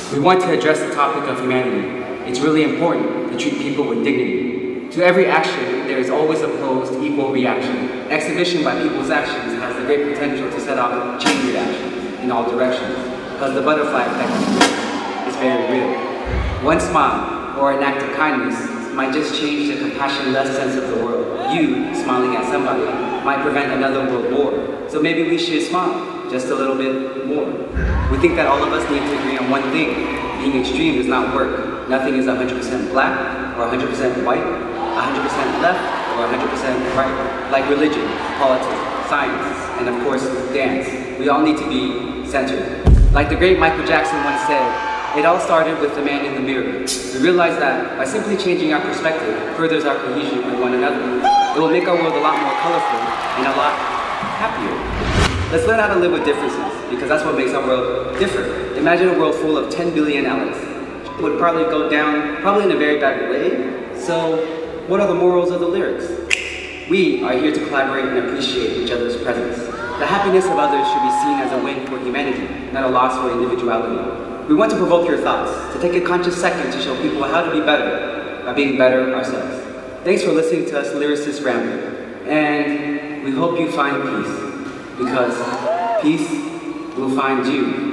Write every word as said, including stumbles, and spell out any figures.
We want to address the topic of humanity. It's really important to treat people with dignity. To every action, there is always opposed equal reaction. Exhibition by people's actions has the great potential to set off a chain reaction in all directions, because the butterfly effect is very real. One smile or an act of kindness might just change the compassionless sense of the world. You smiling at somebody might prevent another world war. So maybe we should smile just a little bit more. We think that all of us need to agree on one thing. Being extreme does not work. Nothing is one hundred percent black or one hundred percent white, one hundred percent left or one hundred percent right. Like religion, politics, science, and of course, dance. We all need to be centered. Like the great Michael Jackson once said, it all started with the man in the mirror. We realized that by simply changing our perspective furthers our cohesion with one another. It will make our world a lot more colorful and a lot happier. Let's learn how to live with differences, because that's what makes our world different. Imagine a world full of ten billion Alex. It would probably go down, probably in a very bad way. So, what are the morals of the lyrics? We are here to collaborate and appreciate each other's presence. The happiness of others should be seen as a win for humanity, not a loss for individuality. We want to provoke your thoughts, to take a conscious second to show people how to be better by being better ourselves. Thanks for listening to us lyricists ramble, and we hope you find peace, because peace will find you.